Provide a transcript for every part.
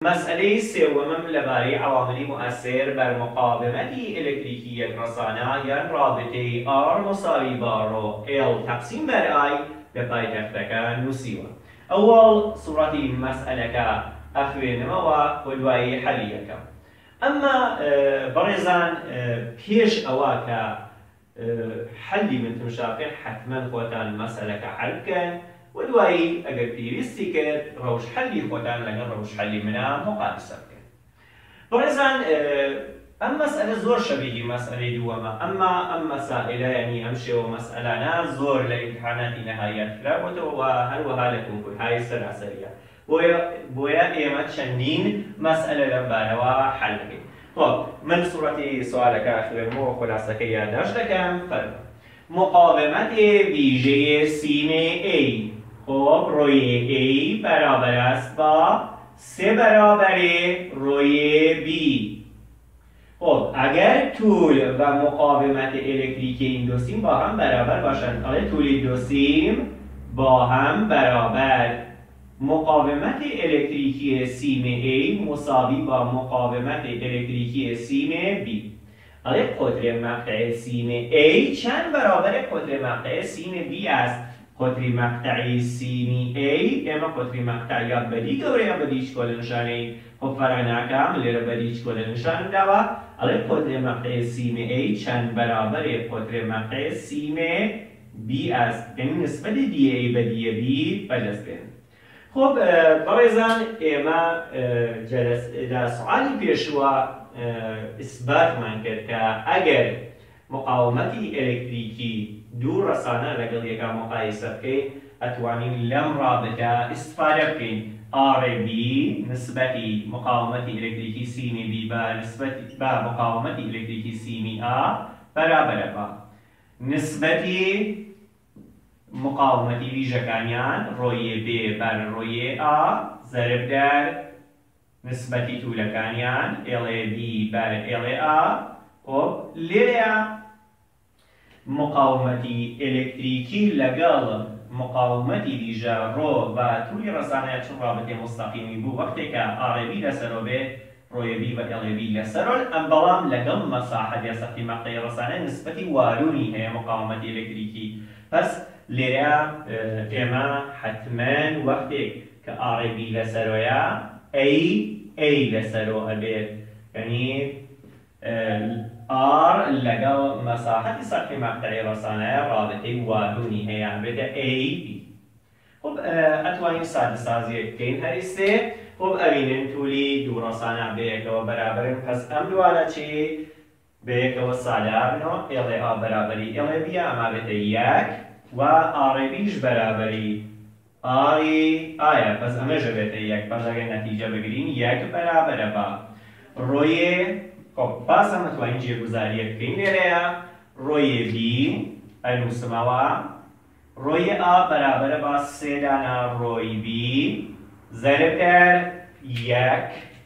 مسئله سوم لباره عوامل مؤثر بر مقاومت الکتریکی یک رسانه یا رابطه R مساوی با رو L تقسیم بر I به پایتختک نووسیوە. أول صورة مسألة أخوێنەوە و دوایی حەلیەکە. ئەمما بەڕێزان پێش ئەوە کە حەلی من تمشاقێ حتما خۆتان مەسەلەکە حەل بکەن و دوایی ئەگەر پێویستی کرد ڕەوش حەلی خۆتان لەگەڵ ڕەوش حەلی منە مقایسە بکەن. بەڕێزان ئەم مەسئلە زۆر شەبیهی مەسئلەی دووەمە، ئەمما ئەم مەسائلە یعنی ئەم شێوە مەسئلانە زۆر لە ئیمتحاناتی نەهاییات کرابووەتەوە و هەروەها لە کۆنکورهای سەراسەریە. بۆیە ئێمە چەندین مەسئلە لەم بارەوە حەل دەکەین. خۆ من سوورەتی سوالەکە خوێنمەوە خولاسەکەی یادداشت دەکەم. مقاومت ویژه سیم A خب روی A برابر است با 3 برابر روی B. خب اگر طول و مقاومت الکتریکی این دو سیم با هم برابر باشند، طول دو سیم با هم برابر، مقاومت الکتریکی سیم A مساوی با مقاومت الکتریکی سیم B. قطر مقطع سیم A چند برابر قطر مقطع سیم B است؟ قطر مقطع سیم A اما قطر مقطع یا بدی گوره یا بدیش کل نشانه خب فرق نکم لیر بدیش کل نشانه دوا. قطر مقطع سیم A چند برابر قطر مقطع سیم B است، یعنی نسبت دی A به دی B بجز بین. خب بڕێزان ئێمە لە سوعالی پێشوە ئیسباتمان کرد کە ئەگەر مقاومەتی ئەلکتریکی دوو ڕەسانە لەگەڵ یەکا مقایسە بکەین ئەتوانین لەم ڕابطە ئیستفادە بکەین. RB نسبەتی مقاومەتی ئەلکتریکی سیمی B بە مقاومەتی ئەلکتریکی سیمی A بەرابەرە بە نسبەتی مقاومەتی ویژەکانیان ڕۆیە B بەر ڕۆیە A ضرب در نسبەتی توولەکانیان LAB بەر LA. خۆ لێرە مقاومەتی ئەلکتریکی لەگەڵ مقاومەتی ویژە ڕۆ بە توولی ڕەسانەیە چون ڕابطەی مستەقیمی بوو وەختێکە RB لەسەرەوە بێ ڕۆیە B بە LAB لەسەرۆن ئەم بەڵام لەگەڵ مەساحەت یا سەختی مەقطعی ڕەسانە نسبەتی وارونی هەیە مقاومەتی ئەلکتریکی. پس لێرە ئێمە حتمەن وەختێک کە RB لەسەرۆیە A لەسەرۆ ئەبێت، یعنی R لەگەڵ مەساحەتی سەختی مەقطعی ڕەسانەیە ڕابطەی وارونی هەیە بێتە AB. خب ئەتوانین سادەسازیەک بکەین هەری سێ. خب ئەبینن توولی دوو ڕەسانە بەیەکەوە بەرابەرن، پس ئەم دوانە چی بەیەکەوە سادابنەوە LA بەرابەری LAB ئەما بێتە 1 و RBش بەرابەری RA پس ئەمەژە بێتە 1. پس ئەگەر نەتیجە بگرین 1 بەرابەرە بە ڕۆیە. خب باز ئەمە توانین جێگوزاریە بکەین. لێرەیە ڕۆیە B ئەنووسمەوە ڕۆیە A بەرابەرە بە 3 دانە ڕۆی B ضرب در 1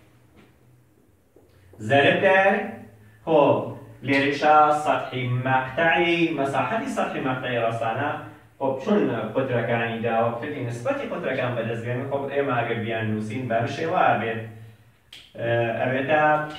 ضرب در خب لێرەشە سەطحی مەقطعی مەساحەتی سەطحی مەقطعی ڕەسانە. خب چون قوترەکانی داوە بکەین نسبەتی قوترەکان بەدەستبێن. خب ئێمە ئەگەر بیان نووسین بەم شێوە ئەبێت ئەبێتە P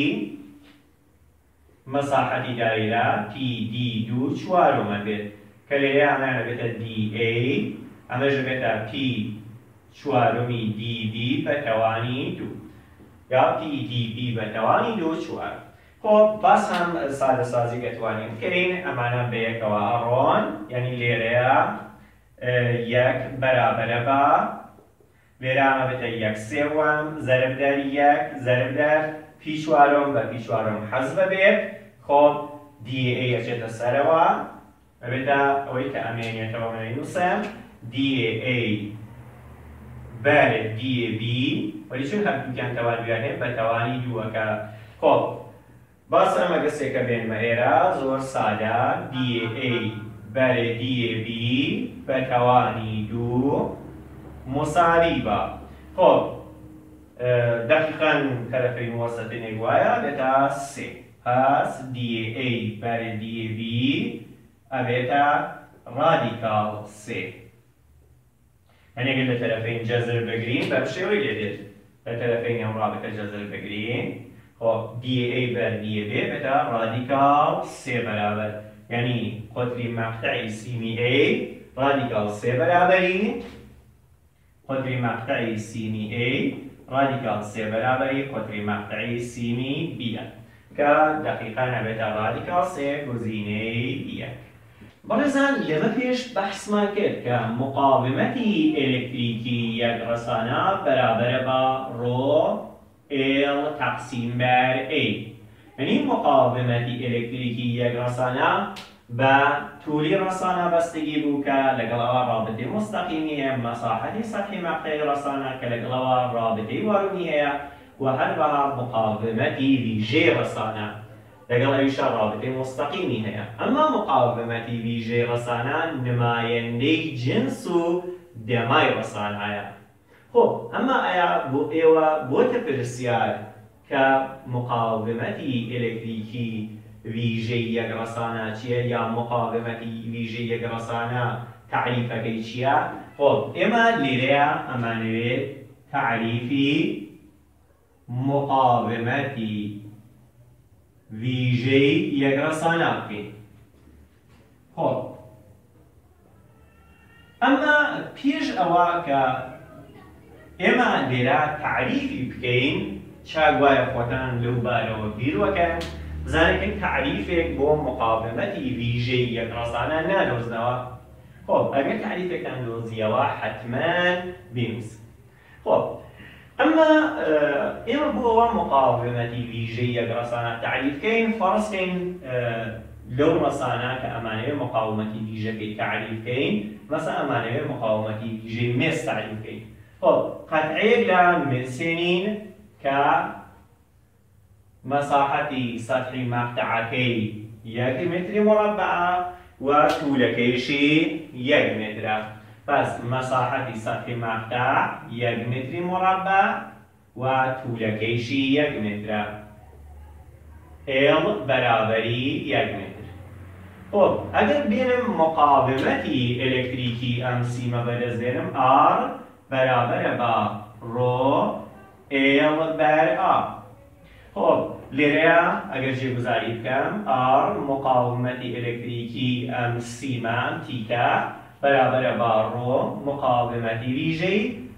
مەساحەتی دایرە PD2 چوارۆمە بێت کە لێرە ئەمانە بێتە DA ئەمەژە بێتە P چوارۆمی DB بە تەوانی 2 یا PDB بە تەوانی 2 چوار. خب باز هەم سادەسازی دەتوانین بکەین. ئەمانە بەیەکەوە ئەڕۆن، یعنی لێرەیە 1 بەرابەرە بە لێرە ئەمە بێتە 1 سێوەم ضرب در 1 ضرب در P چوارۆم بە P چوارۆم حەزف بێت. خب DA ئەچێتە سەرەوە ئەبێتە ئەوەی کە ئەمێنێتەوە منەینووسم DA بەر DB ولی چون هەردووکیان تەوان بیانێت بە تەوانی 2. خب باس ئەمە گەسێکە بێنمە ئێرە زۆر سادە DA بەر DB بە تەوانی 2 مساوی بە. خب دقیقاً طرفی موسطی وایە بێتە 3. پس DA بەر DB ئەبێتە رادیکال 3. یعنی اگر لطرفین جذر بگیریم بر شوی لیدید لطرفين رابط الجذر بگرین. خب DA بر DB بتا رادیکال 3 برابر، یعنی قطری مقطعی سیمی A رادیکال 3 برابری قطری مقطعی سیمی A رادیکال 3 برابری قطری مقطعی سیمی B که دقیقا نبتا رادیکال 3 گزینه B. بارزان لما پیش بحث ما کرد که مقاومتی الکتریکی یک رسانه برابر با رو L تقسیم بر A، یعنی مقاومتی الکتریکی یک رسانه به طول رسانه بستگی بود که لەگەڵ رابطه مستقیمی هەیە، مساحتی سطحی مقطعی رسانه که لەگەڵ رابطه وارونی هەیە و هەروەها مقاومتی ویژەی رسانه لەگەڵ ئەویشە رابطه مستقیمی هەیە. ئەمما مقاومتی ویژەی رسانه نمایەندەی جنس و دەمای رسانەیە. خب ئەمە ئایا بۆ ئێوە بۆتە پرسیار کە مقاومەتی ئێلکتریکی ویژەی یەک ڕەسانە چییە یا مقاومەتی ویژەی یەک ڕەسانە تعریفەکەی چییە؟ خب ئێمە لێرەیە ئەمانەوێت تعریفی مقاومەتی ویژەی یەک ڕەسانە بکەین. خب ئەمە پێش ئەوە کە ئێمە لێرە تعریفی بکەین چاگوایە خۆتان لەو بارەوە بیرۆکەن بزانێت تعریفێک بۆ مقاومەتی ویژەی یەک ڕەسانە نادۆزنەوە. خۆ ئەگەر تعریفێکتان دۆزیەوە حتمەن بینووسن. خۆ ئەمما ئێمە بۆ ئەوە مقاومەتی ویژەی یەک ڕەسانە تعریفکەین فەرزکەین لەو ڕەسانە کە ئەمانەوێت مقاومەتی ویژەکەی تعریفکەین، مەسەڵەن ئەمانەوێت مقاومەتی ویژەی مێز تعریفکەین. خۆ قەتعەیەک لە مێسێنین کە مساحتی سطحی مقطعەکەی 1 متر مربع و طولەکەیشی 1 مترە. پس مساحتی سطحی مقطع 1 متر مربع و طولەکەیشی 1 مترە. L بەرابەری 1 متر. خب ئەگەر بێنم مقاومەتی ئێلکتریکی ئەم سیمە بەدەستێنم R بەرابەرە بە ڕۆ L بەر A. خب لێرەیە ئەگەر جێگوزاری بکەم R مقاومەتی ئێلکتریکی ئەم سیمە تیکە بەرابەرە بە ڕۆ مقاومەتی ویژەی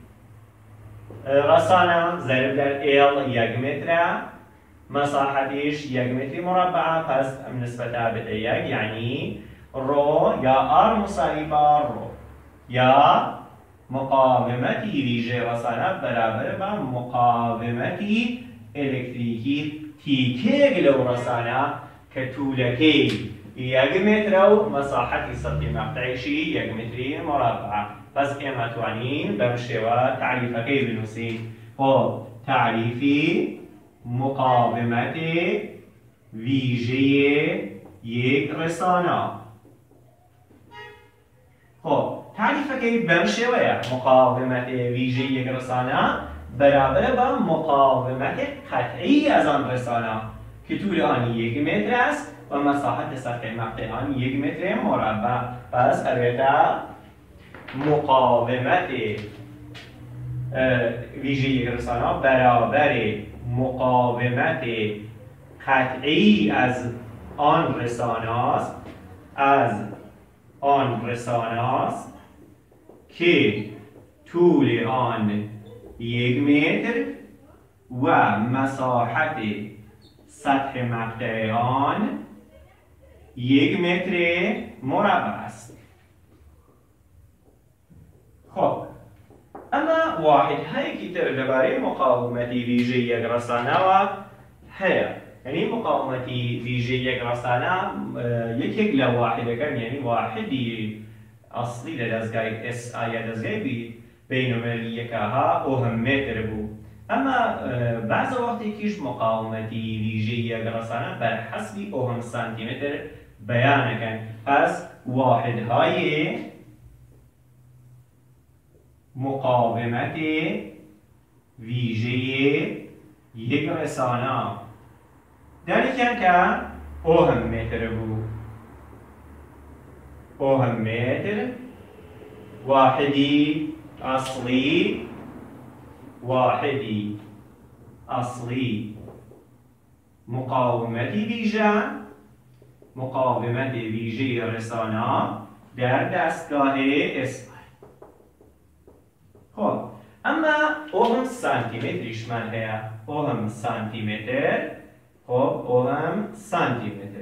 ڕەسانە ضرب در L 1 مترە، مساحتیش 1 متر مربع، پس ئەم نسبەتە بێتە 1، یعنی ڕۆ یا R مساوی بە ڕۆ یا مقاومەتی ویژەی ڕەسانە بەرابەرە بە مقاومەتی ئێلکتریکی تیکێک لەو ڕەسانە کە طولەکەی 1 مترە و مەساحەتی سەطحی مەقطعیشی 1 متری مربع. پس ئێمە توانین بەم شێوە تعریفەکەی بنووسین. خۆ تعریفی مقاومەتی ویژەی یەک ڕێسانە. خۆ تعریفەکەی بەم شێوەیە: مقاومەتی ویژەی یەک ڕێسانە برابر با مقاومت قطعی از آن رسانه که طول آن 1 متر است و مساحت سطح مقطع آن 1 متر مربع. پس البته مقاومت ویژه یک رسانه برابر مقاومت قطعی از آن رسانه است که طول آن 1 متر و مساحت سطح مقطع آن 1 متر مربع است. خب اما واحدهایی که درباره مقاومتی ویژه یک رسانه و هەیە، یعنی مقاومتی ویژه یک رسانه یەکێک لە واحدەکان، یعنی واحدی ئەسڵی لە دەستگای SI یا دەستگای بین‌المللیەکەها ئۆهم متر بوو. ئەمە بەعزە وەختێکیش مقاومەتی ویژەی یەک ڕەسانە بەرحەسبی ئۆهم سانتیمتر بەیانەکەن. پس واحدهای مقاومت ویژه یک رسانه دەریکەن کە ئۆهم متر بوو. ئۆهم متر واحدی ئەسڵی واحدی اصلی مقاومتی ویژه، مقاومت ویژه رسانه در دستگاه اسپای. خب اما اوهم سانتیمتریش من هیا، اوهم سانتیمتر. خب اوهم سانتیمتر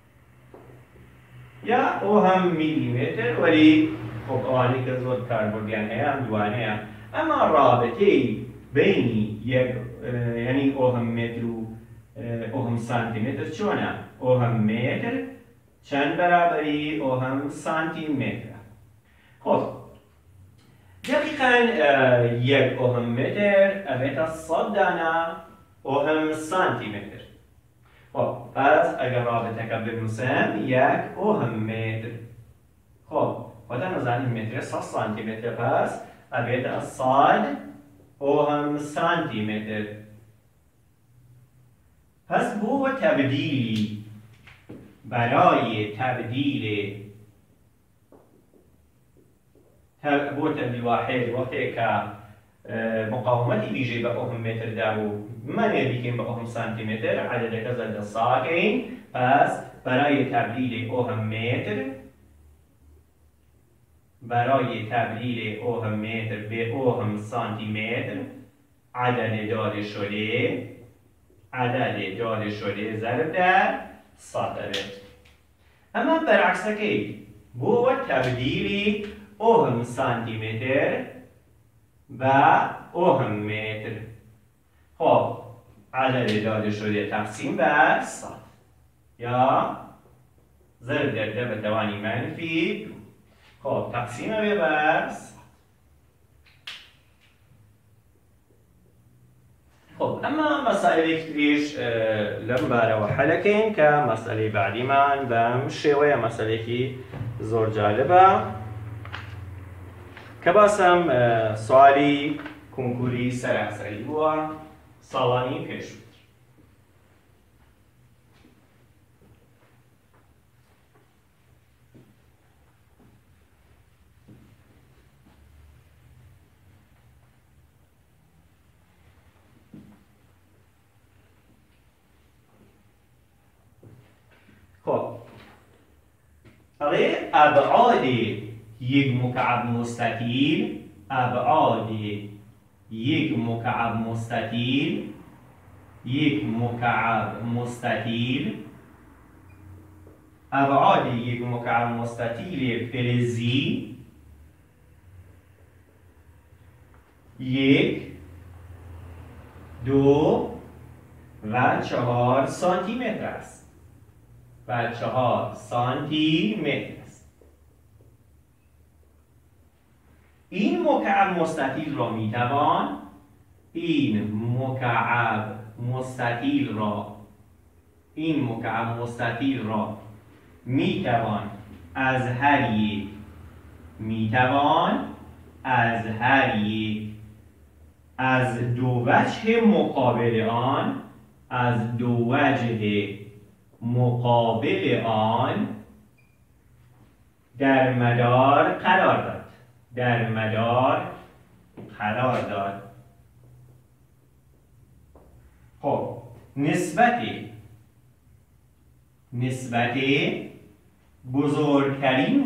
یا اوهم میلیمتر، ولی خب آنی که زود کاربردیان هیا هم دوانه هیا. اما رابطه بینی یعنی اوهم متر و اوهم سانتیمتر چونه؟ اوهم متر چند برابری اوهم سانتیمتر. خب دقیقاً یک اوهم متر اویتا 100 دانه اوهم سانتیمتر. خب پس اگر رابطه که بنویسم یک اوهم متر. خب خودم نزنیم متر 100 سانتیمتر، پس اویتا 100 اوهم سانتیمتر. پس بو تبدیلی برای تبدیل واحد وقتی که مقاومتی ویژه به اوهم متر دارو من بگیم به اوهم سانتیمتر عدد که زد ساکن. پس برای تبدیل اوهم متر به اوهم سانتیمتر عدد داده شده ضرب در 100. اما برعکس که بو تبدیل اوهم سانتیمتر و اوهم متر. خب عدد داده شده تقسیم بر 100 یا ضرب در به توانی منفی 2. خب تقسیم بر 100. خب اما مسائل کتریش لم باره و حلکین که مسئله بعدی من بم شویه مسئله کی زور جالبه که باسم سوالی کنکوری سراسری بوا سالانی پیش بود. خب برای ابعاد یک مکعب مستطیل، ابعاد یک مکعب مستطیل فلزی 1 2 و 4 سانتیمتر است. و 4 سانتیمتر است. این مکعب مستطیل را میتوان از هر یک از دو وجه مقابل آن در مدار قرار داد. خب نسبت بزرگترین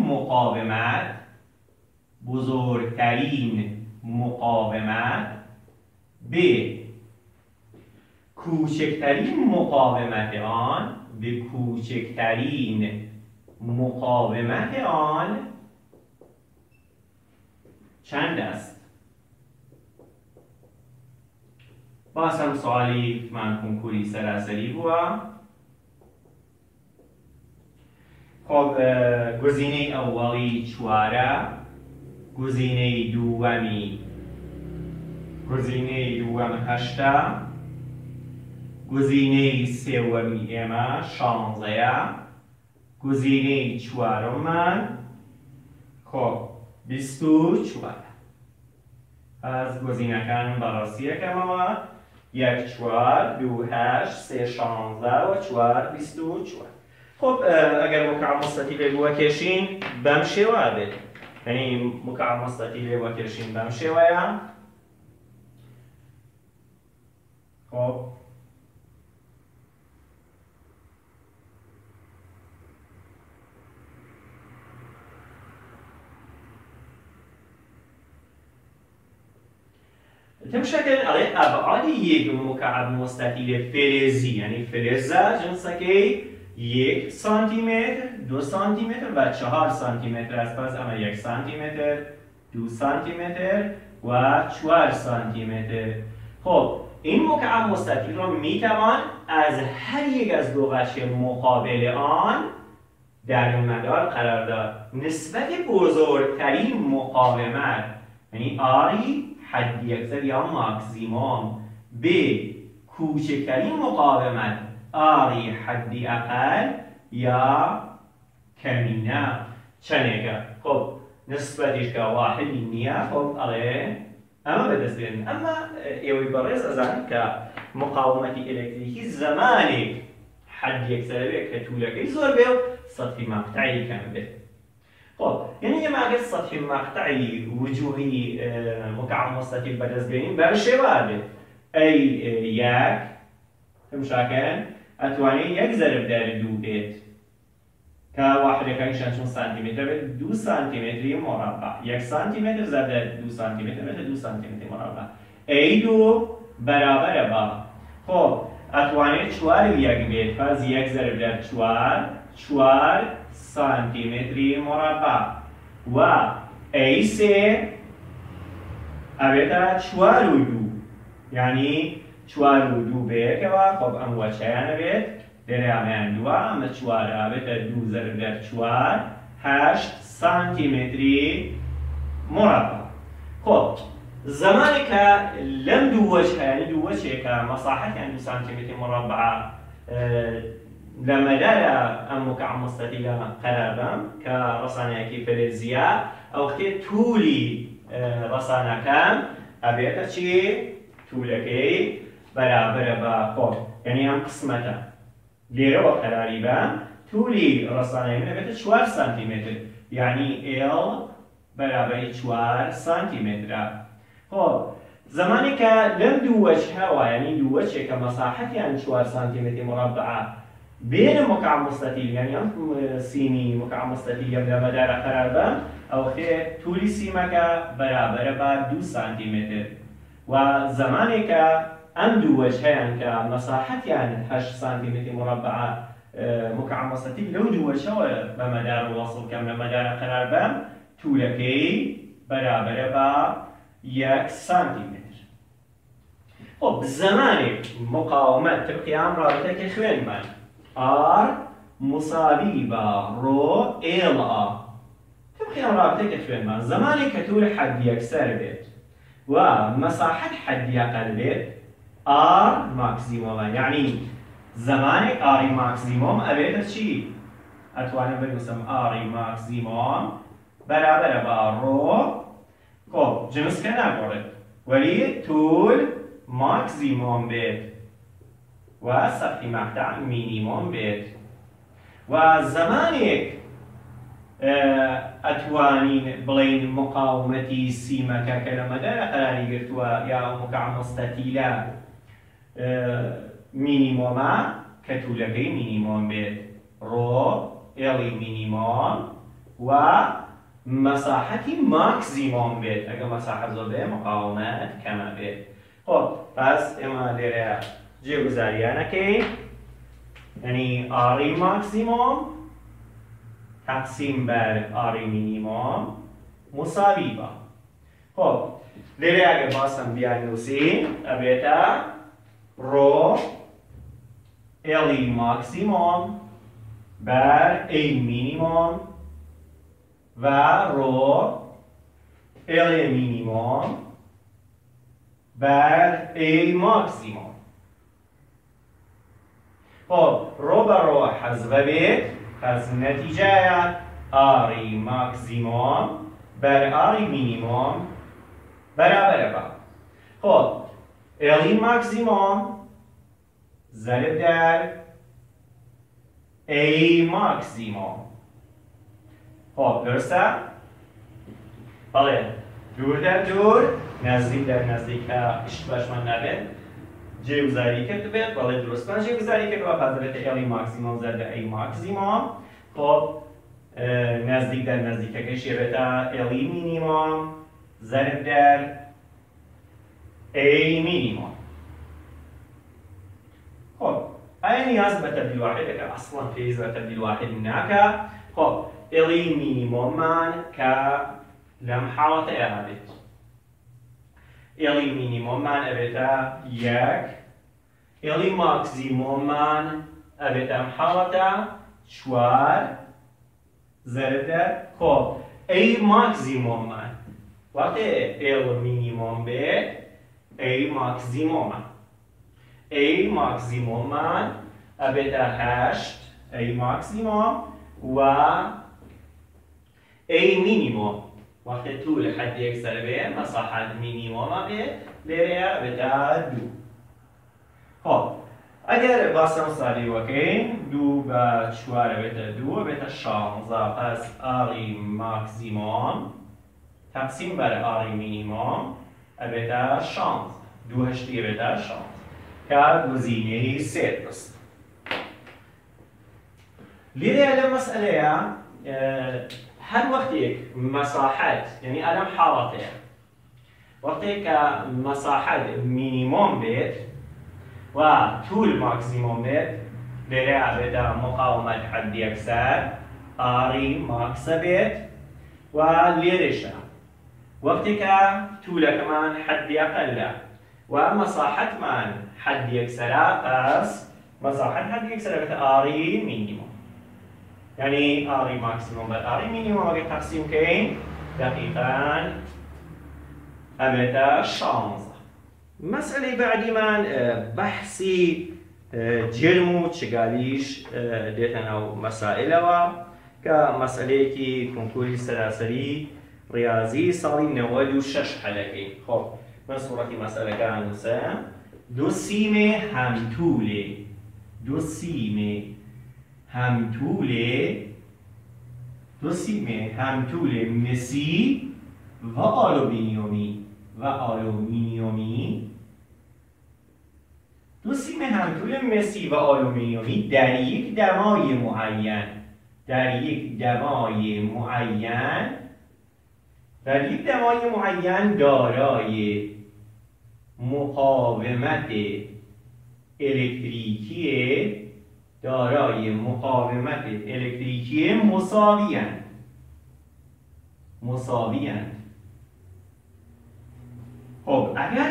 مقاومت به کوچکترین مقاومت آن چند است؟ باز هم سوالی من کنکوری سراسری بوا. خب گزینه اولی 4، گزینه دوم 8، گزینه سومی 16، گزینه چهارم خب 24. از گزینه کن براسیه که ما 1 4 2 8 3 16 و 4 24. خب اگر مکعب مستطیل رو کشین بمشه و یعنی مکعب مستطیل رو کشین بمشه و خب تمشكل على أبعاد یک مكعب مستطیل فلزی یعنی فلز جنسکی 1 سانتیمتر 2 سانتیمتر و 4 سانتیمتر است. پس اما 1 سانتیمتر 2 سانتیمتر و 4 سانتیمتر. خب این مکعب مستطیل را میتوان از هر یک از دو وجه مقابل آن در مدار قرار داد. نسبت بزرگترین مقاومت یعنی آری حدی اکثر یا ماکسیموم به کوچکترین مقاومت آری حدی اقل یا کمینه چنگه. خب نسبتش که واحدی نیه. خب آره اما به دست بیاریم. اما ایوی برز از آن که مقاومتی الکتریکی زمانی حدی اکثر به که طولکی زور بیو سطحی مقطعی کم به. خب یعنی یه مقدار سطح مقطعی وجوهی مکعب مستطیل به دست بیاریم برشه وارده ای یک تمشاکن اتوانی یک ضرب در دو بیت که واحد کنشان چون سانتیمتر به 2 سانتیمتری مربع 1 سانتیمتر ضرب در 2 سانتیمتر به 2 سانتیمتر مربع ای دو برابر با. خب اتوانی 4 یک بیت پس 1 ضرب در 4 سانتیمتری مربع و ای سه اویتا 4 و 2 یعنی 4 و 2 بیت که خب ام و چه بیت در امان 2 اما 4 اویتا 2 ضرب در 4 8 سانتیمتری مربع. خب زمانی که لم دو وجه یعنی دو وجه که مساحت یعنی 2 سانتیمتر مربع لما دار ام مكعب مستطيل قرار بم كرسانة كي فلزية او اختي طولي رسانة كام ابيتا چي طولكي برابر با خب يعني هم قسمتا ليرة وقراري بم طولي رسانة من ابيتا 4 سانتيمتر يعني ال برابر 4 سانتيمتر. خب زمانی که لم دو وجه و یعنی دو وجه که مساحت یعنی 4 سانتیمتر مربع بين مكعب مستطيل يعني سيمي مكعب مستطيل يبدأ مدار قرار بم او خي طولي سيمك برابر با 2 سانتيمتر و زماني که ام دو وجهان كمساحت يعني 8 سانتيمتر مربع مكعب مستطيل لو دو وجه بمدار الوصل كم مدار قرار بم طولكي برابر با 1 سانتيمتر. خب زماني مقاومت قيام رابطه که خوين من R مساوي با رو ال آ تبقي رابطه كتبين ما زماني كتول حد يكسر بيت ومساحة حد يقل بيت R ماكسيموم يعني زماني R ماكسيموم أبيت شي أتوانم بنوسم R ماكسيموم برابر با رو خب جنس که نبورد ولی طول ماکسیموم بيت و سطح مقطع مینیموم بیت و زمانی اتوانین بلین مقاومتی سیمکه که لمدار قراری گرتوا یا مکعب مستطیله مینیمومه که طولکی مینیموم بیت رو الی مینیموم و مساحتی ماکسیموم بیت اگر مساحت زوده مقاومت کمه بیت. خب پس اما دیره جایگزاریانه که یعنی آری ماکسیموم تقسیم بر آری مینیموم مساوی با. خب دیره اگه باسم بیانوسیم ابیتا رو الی ماکسیموم بر ای مینیموم و رو الی مینیموم بر ای ماکسیموم. خب رو بر رو حذف بید پس نتیجه آری ماکسیموم بر آری مینیموم برابر با. خب الی ماکسیموم ضرب در ای ماکسیموم. خب درسته؟ بله دور در دور نزدیک در نزدیک اشتباهش من نبید جێگوزاری کرد بێت بەڵێ درستان جێگوزاری کردەوە پس دەبێتە ئێڵی ماکسیمۆم زائدە ئەی ماکسیمۆم خۆ نزدیک در نزدیکەکەیش ئێبێتە ئێڵی مینیمۆم ضرب در ئەی مینیمۆم. خۆ ئایا نیاز بە تەبدیل واحدەکە ئەسڵەن پێویست بە تەبدیل واحد ناکە. خۆ ئێڵی مینیمۆممان کە لەم حاڵەتەیە هەبێت ئێڵی مینیمۆممان ئەبێتە یەک ئێڵی ماکسیمۆممان ئەبێتە ئەم حاڵەتە چوار ضرب در خۆ ئەی ماکسیمۆممان وەختێ ئێڵ مینیمۆم بێت ئەی ماکسیمۆمە ئەی ماکسیمۆممان ئەبێتە هەشت ئەی ماکسیمۆم و ئەی مینیمۆم وەختێ تو لە حەدی یەکسەر بێ مەساحەت مینیمۆمە بێت لێرەیە ئەبێتە دوو. خۆ ئەگەر باسەم سالی وەکەین دوو بە چوار ئەبێتە دوو ئەبێتە شانزە پس ئاڵی ماکسیمۆم تەقسیم بەر ئاڵی مینیمۆم ئەبێتە شانزە دوو هەشتی ئەبێتە شانزە کە گزینەی سێ دەست. لێرەیە لەم مەسئلەیە هەر وەختێک مەساحەت یعنی ئەلەم حاڵەتەیە وەختێک کە مەساحەت مینیمۆم بێت و طول ماکسیمۆم بێت لێرە ئەبێتە مقاومەت حەدی یەکسەر ئاڕی ماکسە بێت و لێرەشە وەختێک کە طولەکەمان حەدی ئەقەلە و مەساحەتمان حەدی یەکسەرە پس مەساحەت حەدی یەکسەرە بێتە ئاڕی مینیمۆم یعنی ئاڕی ماکسیمۆم بەر ئاڕی مینیمۆم ئەگەر تەقسیم بکەین دەقیقاً ئەبێتە شانزە. مەسئلەی بعدیمان بەحسی جرم و چگالیش دێتە ناو مەسائلەوە کە مەسئلەیەکی کۆنکوری سەراسەری ڕیاضی ساڵی 96 حەلەکەین. خۆ من سوورەتی مەسئلەکان نووسم دو سیمێ هەمتولێ دو سیمێ هەمتولێ دو سیمێ هەمتولێ مسی و آلومینیومی دو سیم همطول مسی و آلومینیومی در یک دمای معین دارای مقاومت الکتریکی مساوی‌اند. خب اگر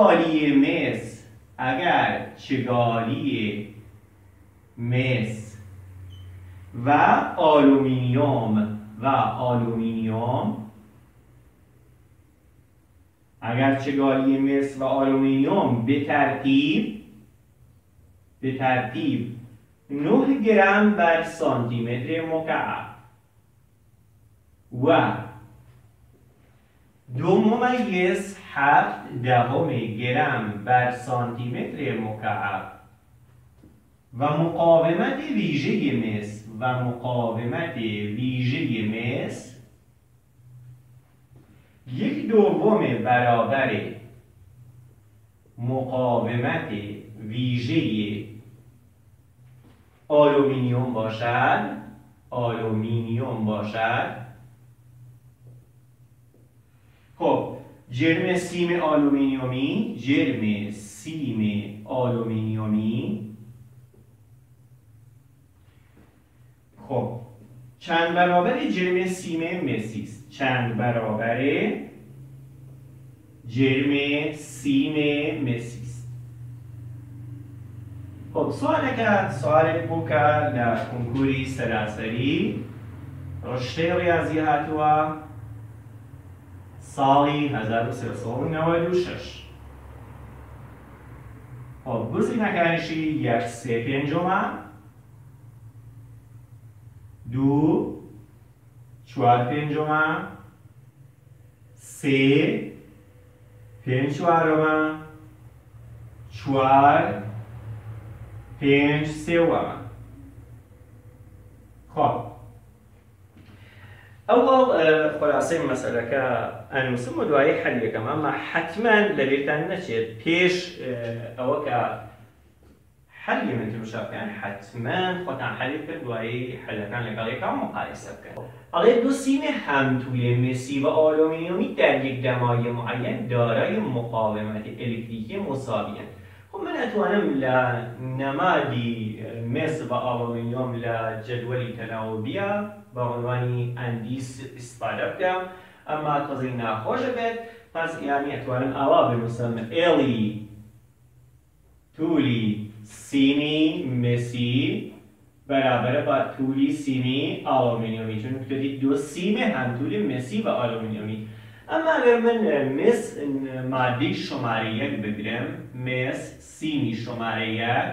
چگالی مس و آلومینیوم به ترتیب 9 گرم بر سانتیمتر مکعب و 2.7 گرم بر سانتیمتر مکعب و مقاومت ویژه مس 1/2 برابر مقاومت ویژه آلومینیوم باشد. خب جرم سیم آلومینیومی خب چند برابر جرم سیم مسی است؟ چند برابر جرم سیم مسی است؟ خب سوالێک بوو کە لە کۆنکوری سەراسەری ڕشتەی ڕیاضی هاتووە ساڵی 1396. خب گزینەکانیشی 1/3 2 4/5 3 5/4 4 5/3. خب ئەوڵ خلاصەی مەسەلەکە ئەنووسم و دوایی حەلیەکەم، ئەمە حتمما لەبیرتان نەچێت پێش ئەوە کە حەلی منتمشاکان حتمما خۆتان حەلی کرد دوایی حەلەکان لەگەڵ یەکەوە مقایسە بکەن. ئەڵێ دو سیم همطول مسی و آلومینیومی در یک دمای معین دارای مقاومت الکتریکی مساوی‌اند. خب من ئەتوانم لە نەمادی مس و ئالومینیۆم لە جەدوەلی تەناوبیە بە عنوانی ئەندیس ئیسپادە بکەم، ئەمما تەزەی ناخۆشە بێت، پس یانی ئەتوانم ئاوا بنووسم ئێڵی تولی سیمی مسی بەرابەرە بە تولی سیمی ئالومینیۆمی، چون کتێتی دو سیم همطول مسی و ئالومینیۆمی. ئەمما ئەگەر من مس مادەی شمارە یەک بگرم، مس سیمی شمارە یەک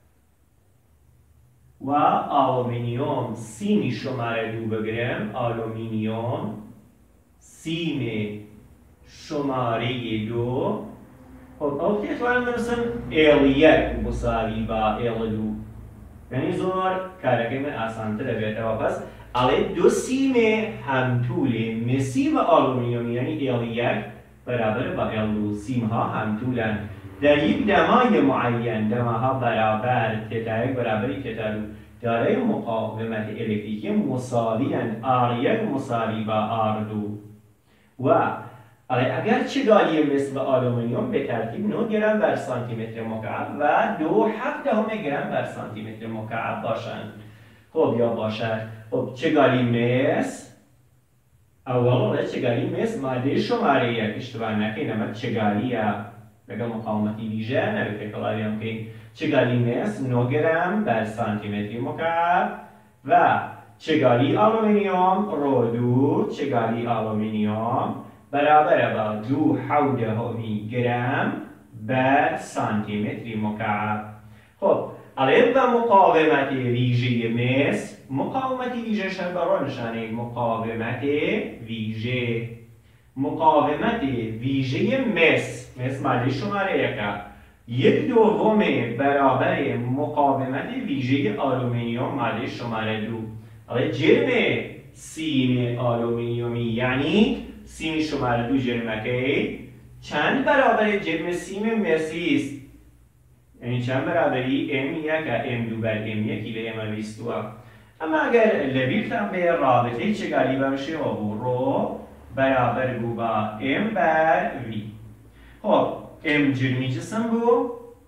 و ئالومینیۆم سیمی شمارە دوو بگرم، ئالومینیۆم سیمی شمارەی دو، خب ئەو دەتوانم بنووسم ئێڵی یەک مساوی بە ئێڵی دوو، یعنی زۆر کارەکەی من ئاسانتر دەبێتەوە. پس ئەڵێ دو سیم همطول مسی و آلومینیومی یعنی ئێڵی یەک بەرابەر بە ئێڵ دوو، سیمها همطولن در یک دمای معین، دماها برابر تتا یک برابری تتا دو دارای مقاومت الکتریکی مساوی‌اند، R1 مساوی با R2 و اگر چگالی مس و آلومینیوم به ترتیب 9 گرم بر سانتی متر مکعب و 2.7 گرم بر سانتی متر مکعب باشند. خب یا باشد، خب چگالی مس اول چگالی مس ماده شماره یک اشتباه نکنید، اما چگالیه بگم مقاومتی ویژه نبید کلایم که چگالی مس 9 گرم بر سانتی متر مکعب و چگالی آلومینیوم رو دو چگالی آلومینیوم برابر با 2.7 گرم بر سانتی متر مکعب. خب الان با مقاومت ویژه مس، مقاومت ویژه شبارا نشانه مقاومت ویژه، مقاومت ویژه مس ماده شماره یک دوم برابر مقاومت ویژه آلومینیوم ماده شماره دو. الان جرم سیم آلومینیومی یعنی سیم شماره دو جرمکه چند برابر جرم سیم مسی است، یعنی چند برابری M1 M2 بر M1 به M22. اما اگر لبیرتان به رابطه چگالی بمشه و رو برابر بو با M بر V. خب M جرمی جسم بو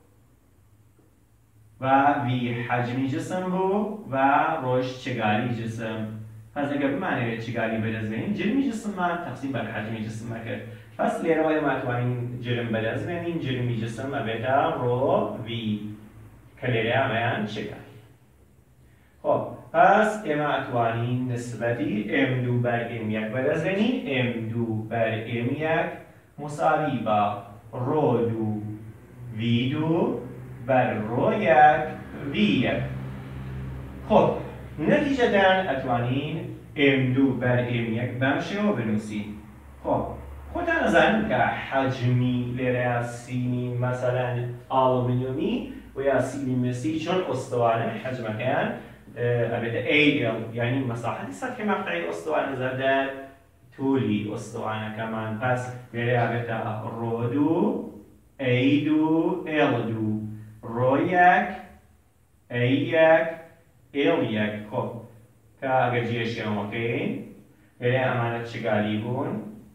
و V حجمی جسم بو و روش چگالی جسم. پس اگر بمعنی چگالی بدزمین جرمی جسم ما تقسیم بر حجمی جسم کرد. پس لیره های ما توانیم جرم بدزمین جرمی جسم ابتا رو وی کلیره همیان چگالی. خب پس اما اتوانیم نسبتی M2 بر M1 بدزمین M2 بر M1 مساوی با رو دو V2 بر رو یک V1. خب نتیجه دن اتوانین M2 بر M1 بمشه و بنویسین. خب خودتان نظرین که حجمی لیره سیمی مثلا آلومینیومی و یا سیمی مسی چون استوانه حجمکن البته AL یعنی مساحت سطح مقطعی استوانه نظر طولی استوانه کمان. پس لیره البته رو دو A2 L2 رو یک A1 L1. خب که اگر جیش اوکی لیره امانت چگالی بون.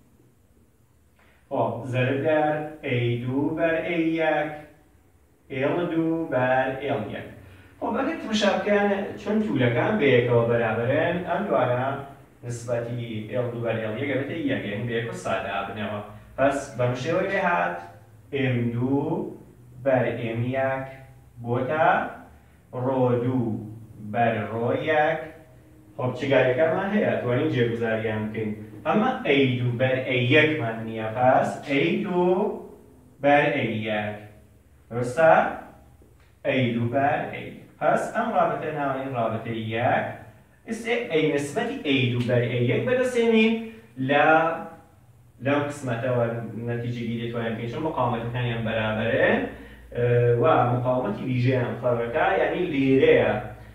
خب ضرب در A2 بر A1 L2 بر L1. خب اگر تمشابکن چون طولکان به یکو برابرن ام دوارا نسبتی L2 بر L1 البته یک یعنی به یکو ساده بنوا. پس بمشه وی هات M2 بر M1 بوتا رو دو بر رو یک. خب چگالی که من هست وانی جگذاری هم کن، اما A2 بر A1 من نیه. پس A2 بر A1 درسته؟ A2 بر A1. پس ام رابطه ناوین رابطه یک است ای نسبتی A2 بر A1 بدسیمین لام قسمت و نتیجه گیری توانیم که چون مقاومت تنی هم برابره و مقاومتی ویژه هم فرقه، یعنی لیره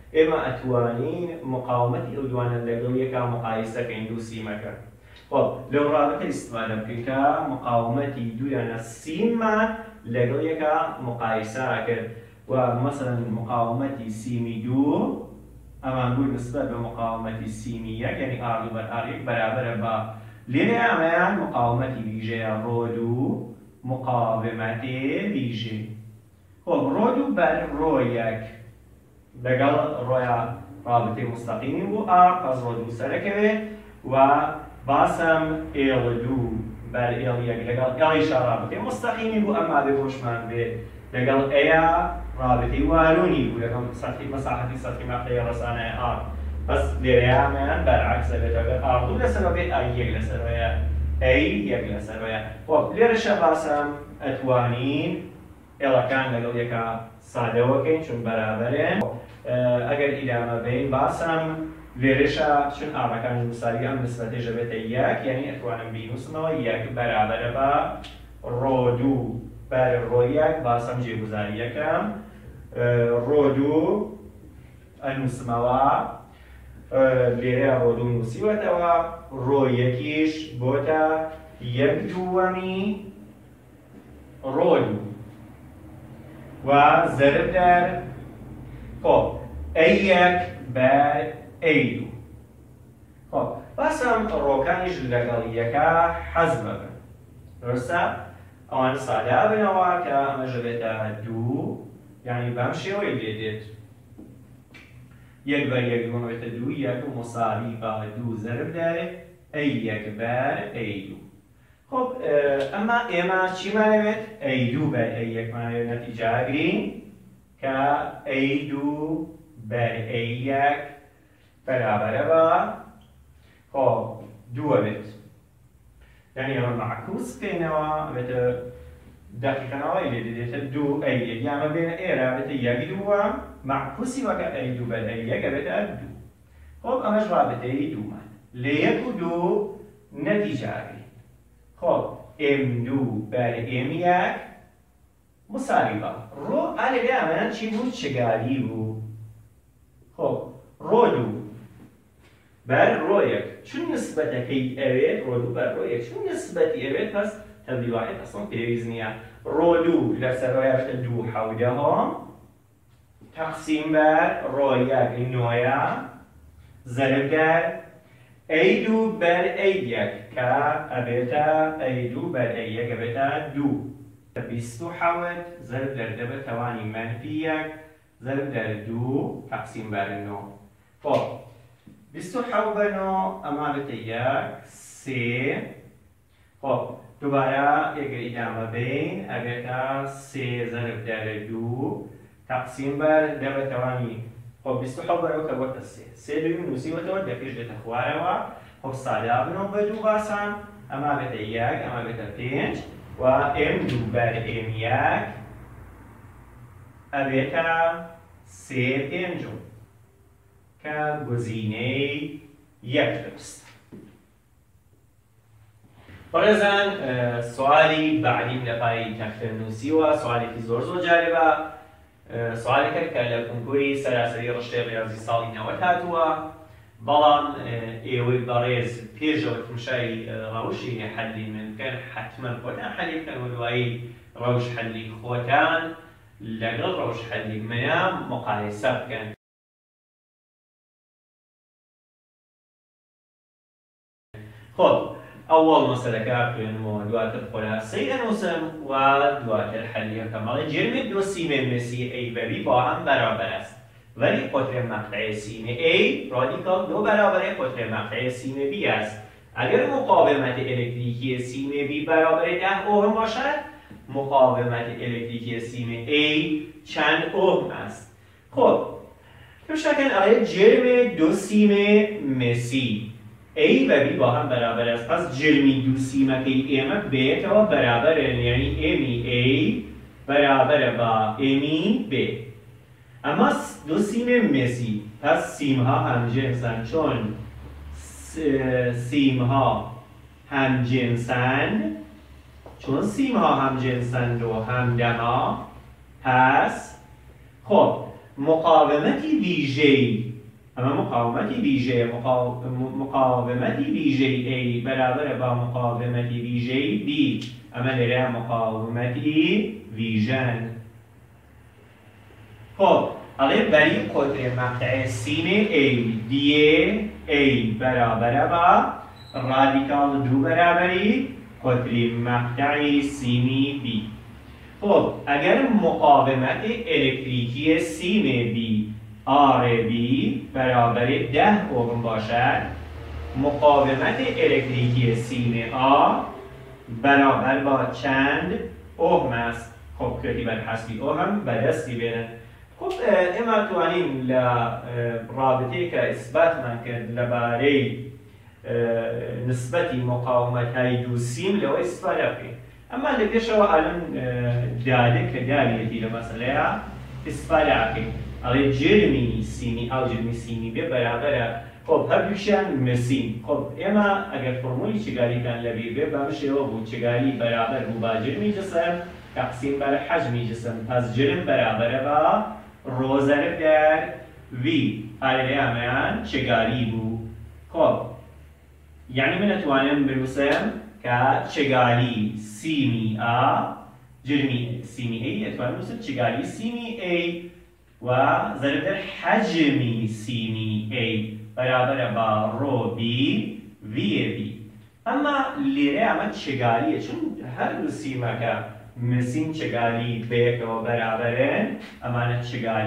ئێمە ئەتوانین مقاومەتی ئەو دوانە لەگەڵ یەکا مقایسەکەین دوو سیمەکە. خۆ لەو ڕابطە ئیستفادە بکەین کە مقاومەتی دوویانە سیممان لەگەڵ یەکا مقایسە کرد و مەسەڵەن مقاومەتی سیمی دوو ئەمان بوو نسبەت بە مقاومەتی سیمی یەک یعنی ئار دوو بەر ئار یەک بەرابەرە بە لێرە ئەمەیان مقاومەتی ویژەیە ڕۆ دوو مقاومەتی ویژە. خۆ ڕۆ دوو بەر ڕۆ یەک لەگەڵ ڕۆیە ڕابطەی مستەقیمی بوو ئار پەس ڕۆ دوو سەرەکەوێ و باسم ئێڵ دوو بەر ئێڵ یەک لەگەڵ ئێڵیشە ڕابطەی مستەقیمی بوو ئەما بێ بۆشمان بێ لەگەڵ ئەیە ڕابطەی وارونی بوو لەگەڵ سەرفی مەساحەتی سەرفی مەقطەی ڕەسانەی ئار بەس لێرەیانیان بەرعەکسە بێت ئەگەر ئار دوو لەسەرەوە بێت ئای یەک لەسەرەوەیە ئەی یەک لەسەرەوەیە. خۆ لێرەشە باسم ئەتوانین ئێڵەکان لەگەڵ یەکە سادەوەکەین چون بەرابەرێن. ئەگەر ئیدامە بین باسم لێرەشە چون ئاڕەکانی مساوی ئەم نسبەتێژە بێتە یەک یعنی ئەتوانم بینوسمەوە یەک بەرابەرە بە ڕۆ دوو بەر ڕۆ یەک باسم جێگوزاری یەکەم ڕۆ دوو ئەنووسمەوە لێرە ڕۆ دوو نووسیوەتەوە ڕۆ یەکیش بۆتە یەک دووەمی ڕۆ دوو و زەرب دەر خۆ ئەی یەک بەر ئەی دوو. خۆ باسم ڕۆکانیش لەگەڵ یەکە حەزم بن درستە؟ ئەوانە سادە بنەوە کە ئەمەژە بێتە دوو یعنی بەم شێوەی لێ دێت یەک بەر یەک بێتە دوو یەک مساوی بە دوو زەرب دەر ئەی یەک بەر ئەی دوو. خۆ ئەمە ئێمە چیمانەوێت ئەی دوو بەر ئەی یەکمانەوێت نەتیجاگرین کە ئەی دوو بەر ئەی یەک بەرابەرە بە خۆ دووە بێت یعنی ئەمە معکوس بکەینەوە بێتە دەقیقەنەوەی لێ دێتە دوو ئەی یەک یامە بێنە ئێرە بێتە یەک دووە معکوسی وەکە ئەی دوو بەر ئەی یەکە بێتە دوو. خۆ ئەمەش ڕابطەی دوومان لە یەک و دوو نەتیجاگرین. خۆ ئێم دوو بەر ئێم یەک مساوی بە ڕۆ ئالێرە ئەمەیان چی بوو چگالی بوو. خۆ ڕۆ دوو بەر ڕۆ یەک چون نسبەتەکەی ئەوێت ڕۆ دوو بەر ڕۆ یەک چون نسبەتی ئەوێت پەس تەبدیل واحد ئەسڵ پێویست نییە. ڕۆ دوو لەسەرەوەی بێتە دوو حەودەهەم تەقسیم بەر ڕۆ یەک نۆیە زەرب دەر ئەی دوو بەر ئەی یەک کە ئەبێتە ئەی دوو بەر ئەی یەک ئەبێتە دوو بیست و حەوت زەرب دەر دەبێت تەوانی مەنفی یەک زەرب دەر دوو تەقسیم بەر نۆ. خۆ بیست و حەوت بە نۆ ئەما بێتە یەک سێ. خۆ دووبارە ئێگە ئیدامە بین ئەبێتە سێ زەرب دەر دوو تەقسیم بەر دەبێت تەوانی خۆ بیست و حەوت بەرەوە کە بۆتە سێ سێ دووی نووسیوەتەوە دەکەش دێتە خوارەوە. خۆ سادا بنەوە بە دوو باسان ئەما بێتە یەک ئەما بێتە پێنج و ئێم دوو بەر ئێم یەک ئەبێتە سێ پێنجم کە گزینەی یەک دەست. بەڕێزان سوالی بعدیم لە پای تەختە نووسیوە سوالێکی زۆر جالبە سوالێکە کە لە کنکوری سەراسەری ڕشتەی ڕیاضی ساڵی 90 هاتووە بەڵام ئێوەی بەڕێز پێشەوە تمشای ڕەوشی حەلی من بکەن حتمما خۆتان حەلی بکەن و دوایی ڕەوش حەلی خۆتان لەگەڵ ڕەوش حەلی منە مقایسە بکەن. خۆ ئەوەڵ مەسەلەکە خوێنمەوە دواتر خۆلاسەی ئەنووسم و دواتر حەلیەکەم بەڵێ جرمێ دو سیمێ مسی ئەی بەبی با هەم بەرابەر است ولی قطر مقطع سیم A رادیکال دو برابر قطر مقطع سیم B است. اگر مقاومت الکتریکی سیم B برابر 10 اوم باشد مقاومت الکتریکی سیم A چند اوم است. خب بشکن آیا جرم دو سیم مسی A و B با هم برابر است پس جرمی دو سیم که M B تا برابر یعنی M'i A برابر با M'i B. اما دو سیم مسی پس سیم ها همجنسن چون سیم ها همجنسن چون سیم ها همجنسن و همده ها پس خب مقاومتی ویژه‌ای اما مقاومتی ویژه مقاومتی ویژه A برابر با مقاومتی ویژه B اما لره مقاومتی ویژن خب الان برای قطر مقطع سین A دیه A برابر با رادیکال دو برابری قطر مقطع سینی B خب اگر مقاومت الکتریکی سیم B RB برابر 10 اوم باشد مقاومت الکتریکی سیم A برابر با چند اوم است خب کردی بر حسبی اوم به دستی بینن خب اما توانیم رابطه که اثبات من کرد لباره نسبتی مقاومت های دو سیم لو استفاده کنیم اما لپیش رو الان داده که داریتی لمسئله استفاده کنیم الان جرمی سیمی او جرمی سیمی به برابره خب هر دوشان مسین خب اما اگر فرمولی چگالی کن لبیر به بمشه و بود چگالی برابر بو با جرمی جسم تقسیم بر حجمی جسم پس جرم برابره با رو ضرب در وی آره امان چگالی بو خب یعنی من اتوانم بنویسم که چگالی سیمی آ جرمی سیمی ای اتوانم بنویسم چگالی سیمی ای و ضرب در حجمی سیمی ای برابر با رو بی وی بی اما لیره اما چگالیه چون هر دو سیمه که مسین چگالی به و برابرن اما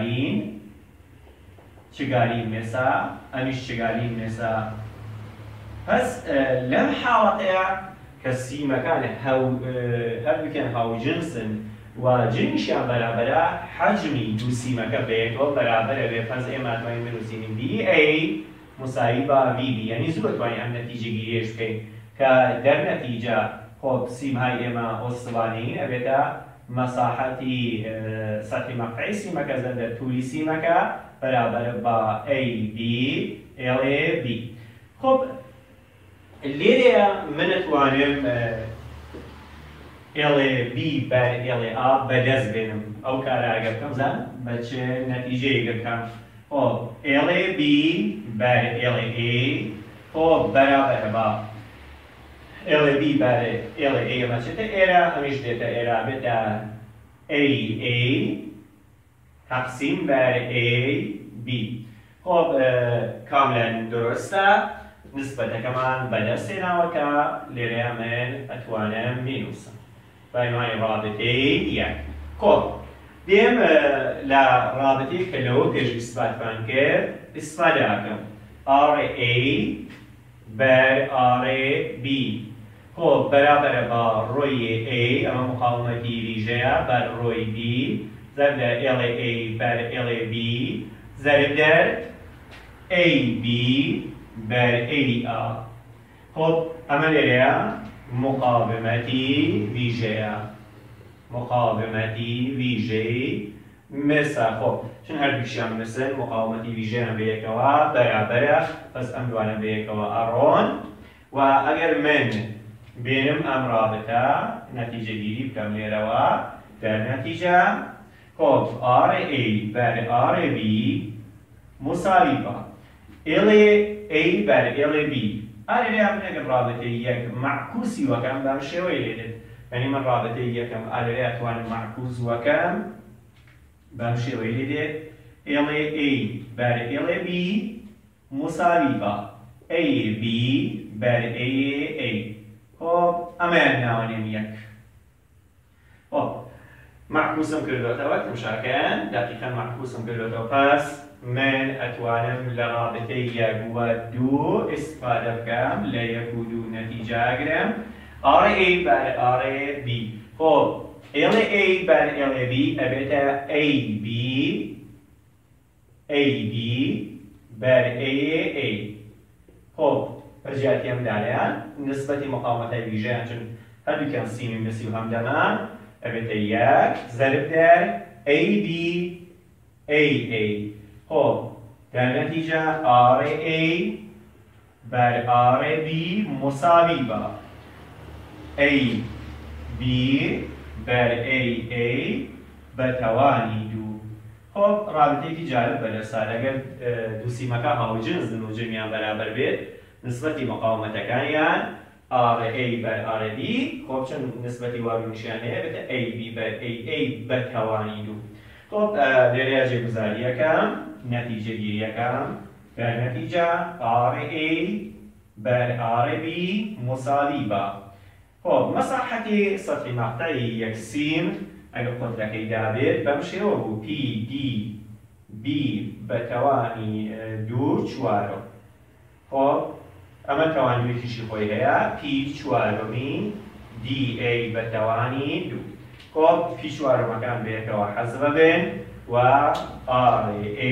چگالی مسا امیش چگالی مسا پس لم حالته كسيما كان هل كان هاو جنسن وجنشان برابره حجمي دو سيما كبيتو برابره بفرض اما تواني منو سينين دي اي مساوي با في بي يعني زود تواني هم نتيجة گيريش كي كدر نتيجة خب سيم هاي اما اسطوانين ابدا مساحتي سطح مقطعي سيما كزند طولي سيما برابر با اي بي ال اي بي خب الليلة من توانم LB بر LA بدز بینم او کار اگر کم زن بچه نتیجه اگر کم خب LB بر LA خب برابر با LB بر LA بچه تا ایرا همیش دیتا ایرا بتا AA تقسیم بر AB خب کاملا درسته نسبة كمان بدرسنا وكا لريامن أتوانا مينوسا فإنه رابطي يعني كل ديم لا رابطي كلو كج إثبات فانكر إثباتكم RA بر RB خب برابر با روی A اما مقاومتی ویژه بر روی B ضرب در LA بر LB ضرب در AB بر A خب عمل ریا مقاومتی ویژه مثل خب چون هر دوشیان مثل مقاومتی ویژه هم به یکوا برابره پس ام دوانم به یکوا ارون و اگر من بینم ام رابطه نتیجه گیری بکم لیروا در نتیجه خب RA بر RB مساوی با LA بر LB آره هم اگر رابطه یک معکوسی وکم بمشه ویلیده یعنی من رابطه یکم آره اتوان معکوس وکم بمشه ویلیده LA بر LB مساوی با AB بر AA خب اما نوانیم یک خب معکوسم کرده وقت مشارکن دقیقا معکوسم کرده پس من اتوانم لرابطه یک و دو استفاده بکم لیک و دو نتیجه اگرم RA بر RB خب LA بر LB ابتا AB بر AA خب رجعتی هم دارن نسبتی مقاومت ویژه چون هر دو کن سیمی مثل هم دارن ابتا یک ضرب در AB AA خب در نتیجه RA بر RB مساوی با AB بر AA به توانی دو خب رابطه جالب بەدەستان ئەگەر دوو سیمەکە هاوجنسن و جرمیان بەرابەر بێت نسبەتی مقاومەتەکانیان RA بەر RB خب چون نسبەتی واروونشیان هەیە بێتە AB بەر AA بەتەوانی دوو. خب لێرەیە جێگوزاریەکەم نەتیجەگیریەکەم کە نەتیجە RA بەر RB مساوی بە خب مەساحەتی سەطحی مەقطعی یەک سیم ئەگەر قوترەکەی دابێت بەم شێوە بوو PDB بەتەوانی دوو چوارۆ. خب ئەمە تەوانیوێتیشی خۆی هەیە P چوارۆمی DA بەتەوانی دوو. خب P چوارۆمەکان بێتەوە حەزم بێن و RA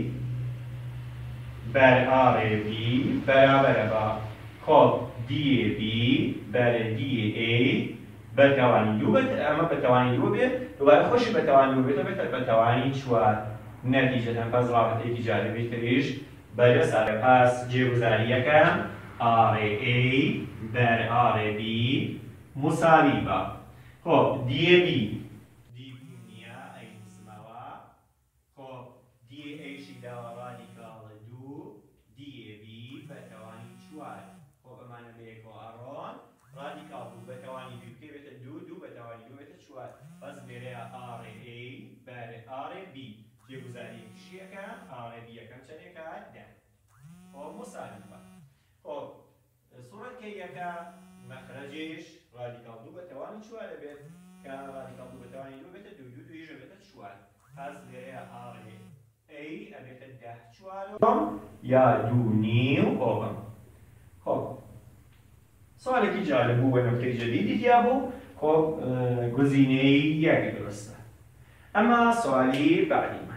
بەر RB بەرابەرە بە خب DAB بەر DA بەتەوانی دوو بێت ئەمە بەتەوانی دوو بێت دووبارە خۆشی بەتەوانی دوو بێتە بێتە بەتەوانی چوار. نەتیجەتەن پس ڕابطەیەکی جالبی تریش بەدەستە. پس جێگوزاریەکەم RA بەر RB مساوی بە خب DAB نییە ئەینووسمەوە خب DA شی داوە ڕادیکاڵە دوو DAB بەتەوانی چوار. خب ئەمانە بەیەکەوە ئەڕۆن ڕادیکاڵ بوو بەتەوانی دوو بکەی بێتە دوو بەتەوانی دوو بێتە چوار. پس لێرەیە RA بەر RB جێگوزاریەکیشیەکە RB یەکەم چەندێکە دە خب مساوی بە خب سوورەتکەیەکە مەخرەجێش ڕادیکاڵ دوو بەتەوانی چوارە بێت کە ڕادیکاڵ دوو بەتەوانی دوو بێتە دوویژە بێتە چوار. پس لێرەیە RA ئەبێتە دە چوارۆم یا دوو نیو ئۆڤەم. خب سوالێکی جالب بوو و نکتەی جەدیدی تیا بوو. خب گزینەی یەک درستە. ئەمە سوالی بعدیمان.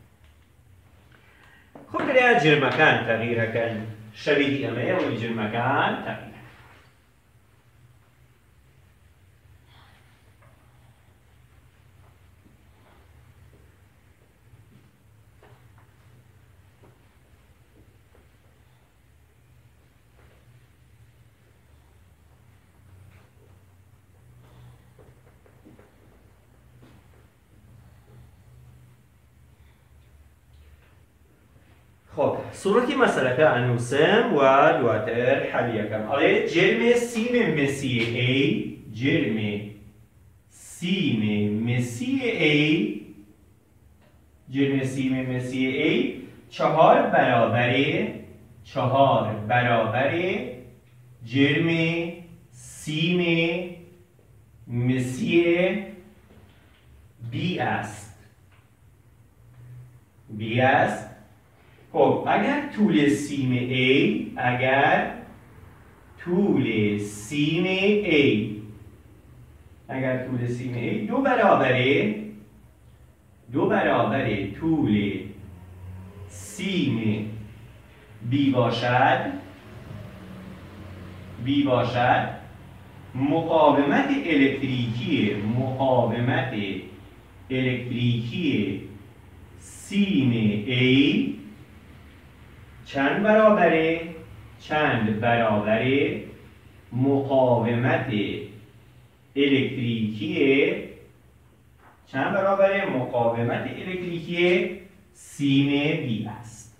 خب لێرە جرمەکان تەغییرەکەن شەریکی ئەمەیە وەلی جرمەکان تەغییرەکەن. خب سوورەتی مەسەلەکە ئەنووسم و دواتر حەلیەکەم. ئەڵێ جرمێ سیمێ مسی A جرمێ سیمێ مسی A جرمێ سیمێ مسی A چهار برابره جرمێ سیمێ مسی B است. B است. خب اگر طول سیم A طول سیم A دو برابر طول سیم B باشد مقاومت الکتریکی سیم A چند برابره مقاومت الکتریکی سیم B است.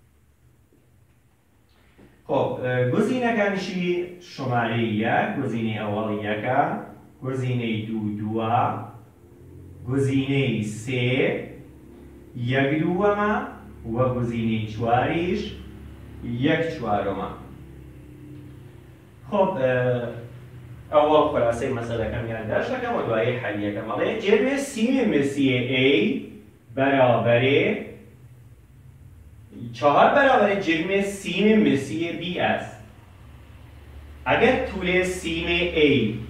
خب گزینەکانشی شماره یک گزینه ئەوەڵیەکە گزینه دووە گزینه سێ یەک دووەمە و گزینه چواریش یەک چوارۆمە. خب ئەوەڵ خلاصەی مەسەلەکەم یادداشت دەکەم و دوایی حەلیەکەم. ئەڵێ جرمێ سیم مسی A بەرابەرێ چهار برابر جرم سیم مسی B است. اگر طول سیم A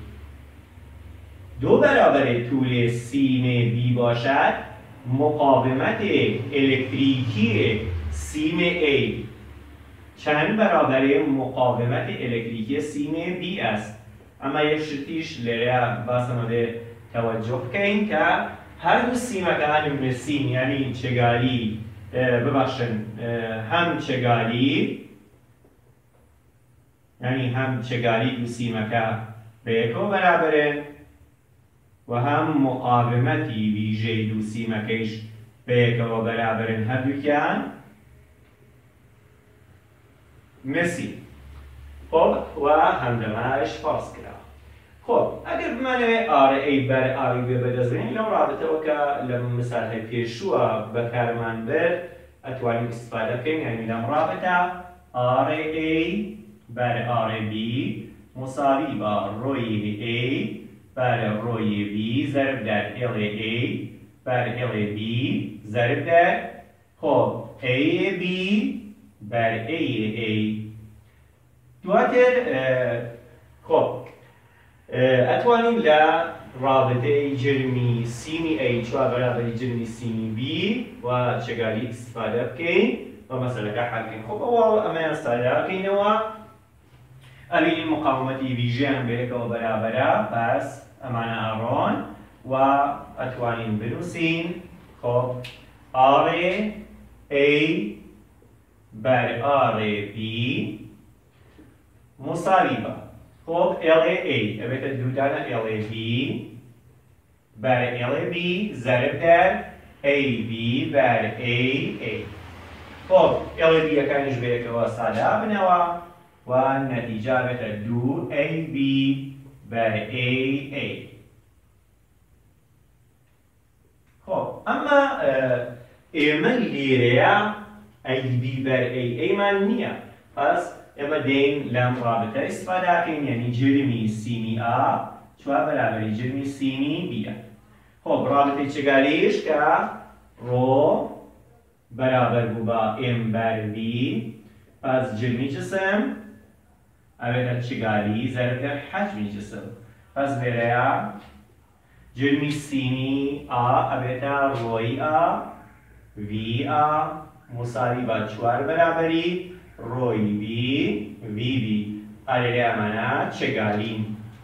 دو برابر طول سیم B باشد مقاومت الکتریکی سیم A چند برابر مقاومت الکتریکی سیم B است. اما یک شرطیش لێرە باسەمەوێ توجه بکەین کە هەردوو سیمەکان مسین یعنی چێگاری ببخشن هم چێگاری دو سیمەکە بەیەکەوە بەرابەرن و هم مقاومەتی ویژەی دو سیمەکەیش بەیەکەوە بەرابرن هەردووکیان مسی. خۆ و هەندەماش فاس کرا. خۆ ئەگەر بمانەوێت RA بەر ئاوی بێ بەدەستبێنین لەو ڕابطەوە کە لە مثالهای پێشووە بەکارمان برد ئەتوانین استفادە بکەین یعنی لەم ڕابطە RA بەر RB مساوی بە ڕۆی A بەر ڕۆی B ضرب در LA بەر LB ضرب در خۆ AB بەر AA. دواتر خۆ ئەتوانین لە ڕابطەی جرمی سینی A چوار بەرابەری جرمی سینی B و چێگالی استفادە بکەین و مەسەلەکە حەل بکەین. خۆ بەواو ئەمەیان سادە بکەینەوە ئەبینین مقاومەتی ڤیژیان بەیەکەوە بەرابەرە پس ئەمانە ئەڕۆن و ئەتوانین بنووسین خۆ RA بەر RB مساوی بە خۆ LA ئەبێتە دوودانە LAB بەر LAB ضرب در AB بەر AA. خۆ LAB یەکانیش بەیەکەوە سادە بنەوە و نەتیجە بێتە 2AB بەر AA. خۆ ئەمە ئێمە لێرەیە AB بەر AAمان نییە پس ئێمە دێین لەم ڕابطە ئیستفادە بکەین یعنی جرمی سینی A چوار بەرابەری جرمی سینی Bە. خۆ ڕابطەی چێگالیش کە ڕۆ بەرابەر بوو بە M بەر V پس جرمی جسم ئەوێتە چێگالی ضرب در حەجمی جسم پس لێرەیە جرمی سینی A ئەبێتە ڕۆی A VA مساوی بە چوار بەرابەری ڕۆی B VB ئەلێرە ئەمانە چێگالین.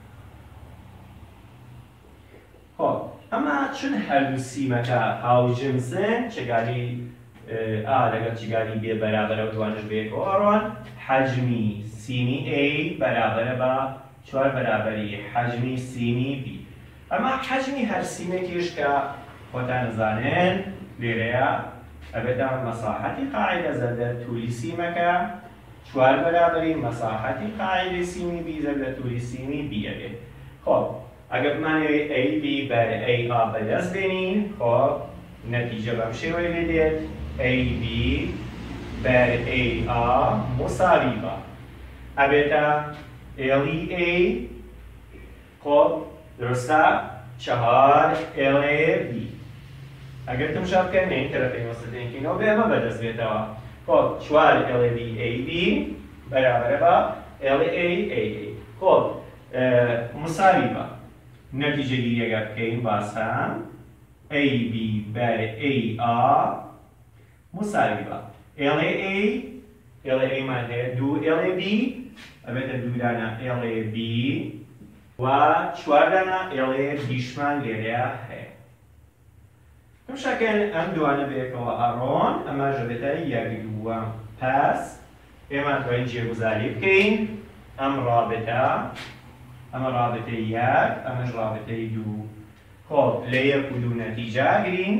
خۆ ئەمە چون هەردوو سیمەکە هاوجنسن چێگالی A لەگەڵ چێگالی B بەرابەرە و دوانش بەیەکەوە ئەڕۆن حەجمی سینی A بەرابەرە بە چوار بەرابەری حەجمی سینی B. ئەمە حەجمی هەر سیمێکیش کە خۆتان دەزانن لێرەیە ئەبێتە مەساحەتی قاعدە زەردە توولی سیمەکە چوار بەرابەری مەساحەتی قاعدەی سیمی B زەردە توولی سیمی B ئەبێت. خۆ ئەگەر بمانەوێت AB بەر AA بەدەست بێنین خۆ نەتیجە بەم شێوەیە لێ دێت AB بەر AA مساوی بە ئەبێتە LA خۆ درستە چهار LAB. ئەگەر تمشا بکەین این تەرەفەی وەسەطەیەکینەوە بێ ئەمە بەدەست بێتەوە خۆ چوار LAB AB بەرابەرە بە LA AA. خۆ مساوی بە نەتیجەگیری ئەگەر بکەین باسان AB بەر AA مساوی بە LA مان هەیە دوو LAB ئەبێتە دوودانە LAB و چواردانە LABشمان لێرەیە هەیە. شکل ئەم دوانە بەیەکەوە ئەڕۆن ئەمە ژەبێتە یەک دووە پس ئێمە توانین جێگوزاری بکەین ئەم ڕابطە ئەمە ڕابطەی یەک ئەمەش ڕابطەی دوو. خۆ لە یەک و دوو نەتیجە گرین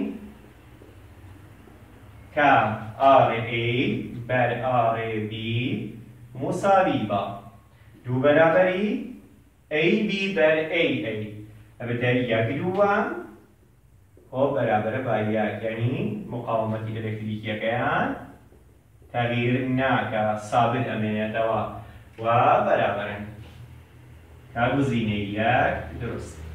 کە RA بەر RB مساوی بە دوو بەرابەری AB بەر AA ئەبێتە یەک دووە خۆ بەرابەرە بە یەک یعنی مقاومەتی ئەلێکتریکیەکەیان تەغییر ناکە سابت ئەمێنێتەوە و بەرابەرن. کاگوزینەی یەک دروست.